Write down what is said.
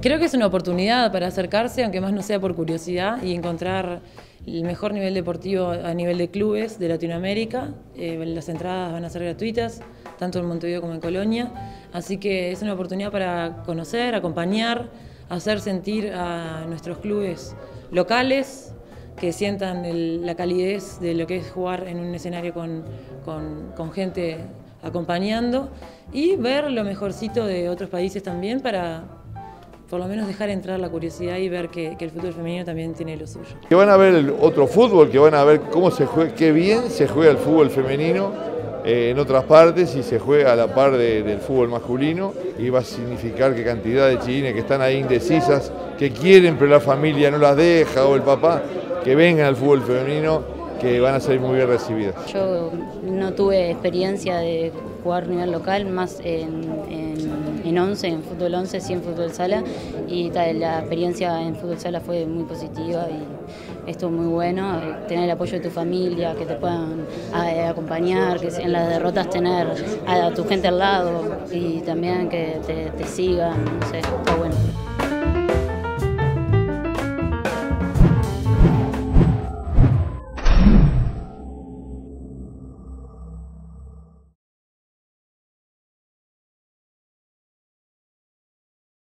Creo que es una oportunidad para acercarse, aunque más no sea por curiosidad, y encontrar el mejor nivel deportivo a nivel de clubes de Latinoamérica. Las entradas van a ser gratuitas, tanto en Montevideo como en Colonia, así que es una oportunidad para conocer, acompañar, hacer sentir a nuestros clubes locales, que sientan la calidez de lo que es jugar en un escenario con gente acompañando, y ver lo mejorcito de otros países también para por lo menos dejar entrar la curiosidad y ver que el fútbol femenino también tiene lo suyo. Que van a ver otro fútbol, que van a ver cómo se juega, qué bien se juega el fútbol femenino en otras partes y se juega a la par del fútbol masculino, y va a significar que cantidad de chiquines que están ahí indecisas, que quieren pero la familia no las deja o el papá, que vengan al fútbol femenino, que van a ser muy bien recibidas. Yo no tuve experiencia de jugar a nivel local, más en 11, en fútbol 11, sí en fútbol sala, y la experiencia en fútbol sala fue muy positiva y estuvo muy bueno. Tener el apoyo de tu familia, que te puedan acompañar, que en las derrotas tener a tu gente al lado y también que te sigan, no sé, está bueno.